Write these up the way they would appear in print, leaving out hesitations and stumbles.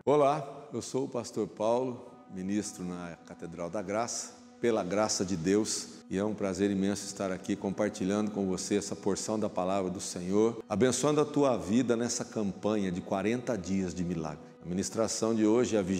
Olá, eu sou o pastor Paulo, ministro na Catedral da Graça, pela graça de Deus, e é um prazer imenso estar aqui compartilhando com você essa porção da palavra do Senhor, abençoando a tua vida nessa campanha de 40 dias de milagre. A ministração de hoje é a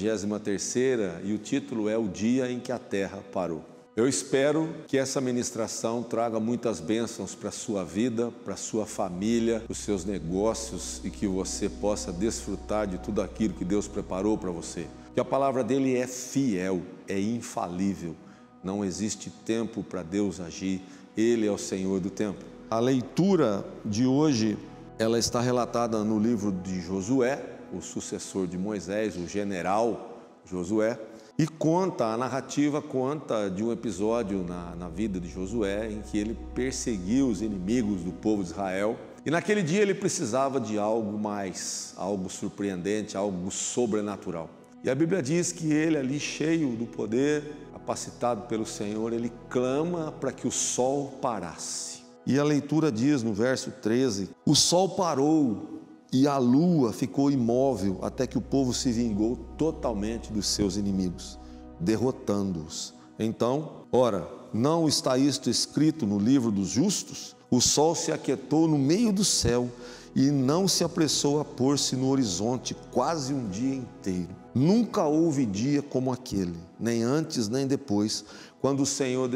23ª e o título é O Dia em que a Terra Parou. Eu espero que essa ministração traga muitas bênçãos para a sua vida, para a sua família, para os seus negócios e que você possa desfrutar de tudo aquilo que Deus preparou para você. Que a palavra dele é fiel, é infalível. Não existe tempo para Deus agir, Ele é o Senhor do tempo. A leitura de hoje, ela está relatada no livro de Josué, o sucessor de Moisés, o general Josué, e a narrativa conta de um episódio na vida de Josué em que ele perseguiu os inimigos do povo de Israel. E naquele dia ele precisava de algo mais, algo surpreendente, algo sobrenatural. E a Bíblia diz que ele ali, cheio do poder, capacitado pelo Senhor, ele clama para que o sol parasse. E a leitura diz no verso 13, o sol parou e a lua ficou imóvel até que o povo se vingou totalmente dos seus inimigos, derrotando-os. Então, ora, não está isto escrito no livro dos justos? O sol se aquietou no meio do céu e não se apressou a pôr-se no horizonte quase um dia inteiro. Nunca houve dia como aquele, nem antes nem depois, quando o Senhor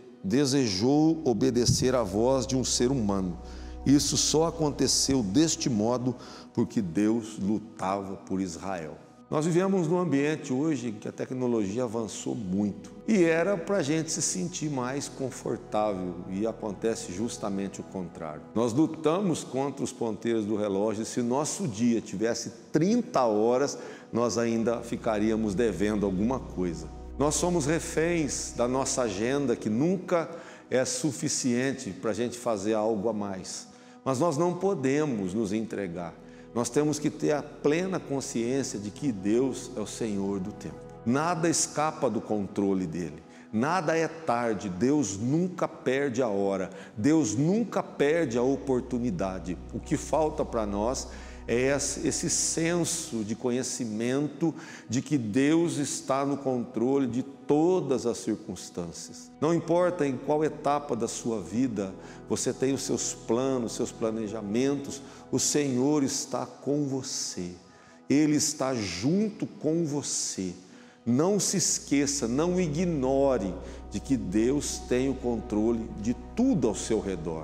desejou obedecer à voz de um ser humano. Isso só aconteceu deste modo porque Deus lutava por Israel. Nós vivemos num ambiente hoje em que a tecnologia avançou muito e era para a gente se sentir mais confortável, e acontece justamente o contrário. Nós lutamos contra os ponteiros do relógio, e se nosso dia tivesse 30 horas, nós ainda ficaríamos devendo alguma coisa. Nós somos reféns da nossa agenda, que nunca é suficiente para a gente fazer algo a mais. Mas nós não podemos nos entregar. Nós temos que ter a plena consciência de que Deus é o Senhor do tempo. Nada escapa do controle dele. Nada é tarde. Deus nunca perde a hora. Deus nunca perde a oportunidade. O que falta para nós é esse senso de conhecimento de que Deus está no controle de todas as circunstâncias. Não importa em qual etapa da sua vida você tem os seus planos, seus planejamentos, o Senhor está com você. Ele está junto com você. Não se esqueça, não ignore de que Deus tem o controle de tudo ao seu redor.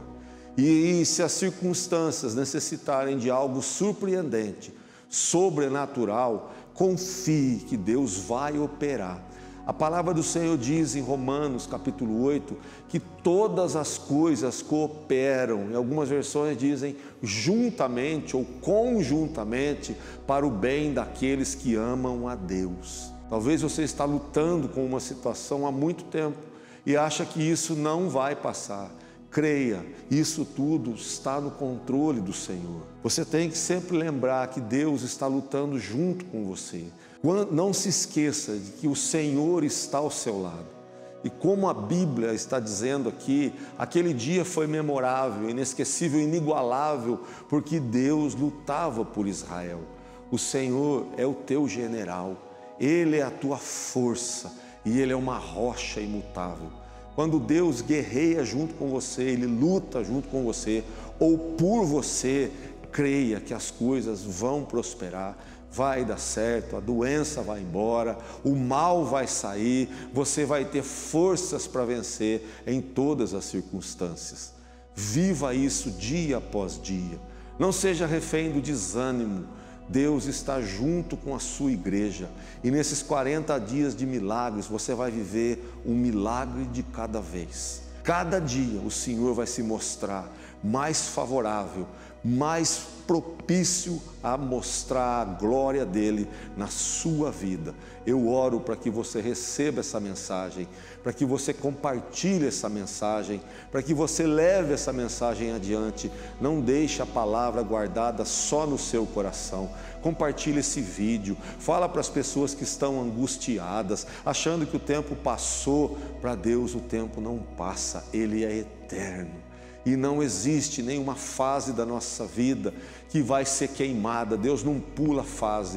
E se as circunstâncias necessitarem de algo surpreendente, sobrenatural, confie que Deus vai operar. A palavra do Senhor diz em Romanos capítulo 8 que todas as coisas cooperam, em algumas versões dizem juntamente ou conjuntamente para o bem daqueles que amam a Deus. Talvez você está lutando com uma situação há muito tempo e acha que isso não vai passar. Creia, isso tudo está no controle do Senhor. Você tem que sempre lembrar que Deus está lutando junto com você. Não se esqueça de que o Senhor está ao seu lado. E como a Bíblia está dizendo aqui, aquele dia foi memorável, inesquecível, inigualável, porque Deus lutava por Israel. O Senhor é o teu general, Ele é a tua força e Ele é uma rocha imutável. Quando Deus guerreia junto com você, Ele luta junto com você ou por você, creia que as coisas vão prosperar, vai dar certo, a doença vai embora, o mal vai sair, você vai ter forças para vencer em todas as circunstâncias. Viva isso dia após dia. Não seja refém do desânimo. Deus está junto com a sua igreja e nesses 40 dias de milagres você vai viver um milagre de cada vez. Cada dia o Senhor vai se mostrar mais favorável, mais propício a mostrar a glória dele na sua vida. Eu oro para que você receba essa mensagem, para que você compartilhe essa mensagem, para que você leve essa mensagem adiante. Não deixe a palavra guardada só no seu coração. Compartilhe esse vídeo, fala para as pessoas que estão angustiadas, achando que o tempo passou. Para Deus o tempo não passa, Ele é eterno. E não existe nenhuma fase da nossa vida que vai ser queimada. Deus não pula fase.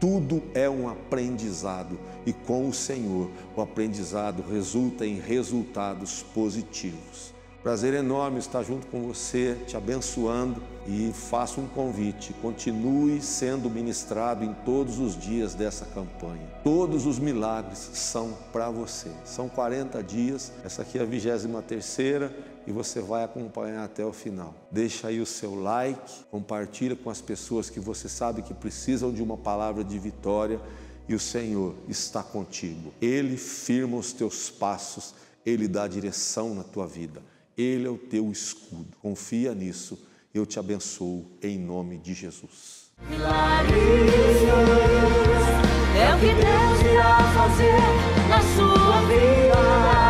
Tudo é um aprendizado e com o Senhor o aprendizado resulta em resultados positivos. Prazer enorme estar junto com você, te abençoando, e faço um convite: continue sendo ministrado em todos os dias dessa campanha. Todos os milagres são para você. São 40 dias, essa aqui é a 23ª e você vai acompanhar até o final. Deixa aí o seu like, compartilha com as pessoas que você sabe que precisam de uma palavra de vitória, e o Senhor está contigo. Ele firma os teus passos, Ele dá direção na tua vida. Ele é o teu escudo. Confia nisso. Eu te abençoo em nome de Jesus. Milagres é o que Deus irá fazer na sua vida.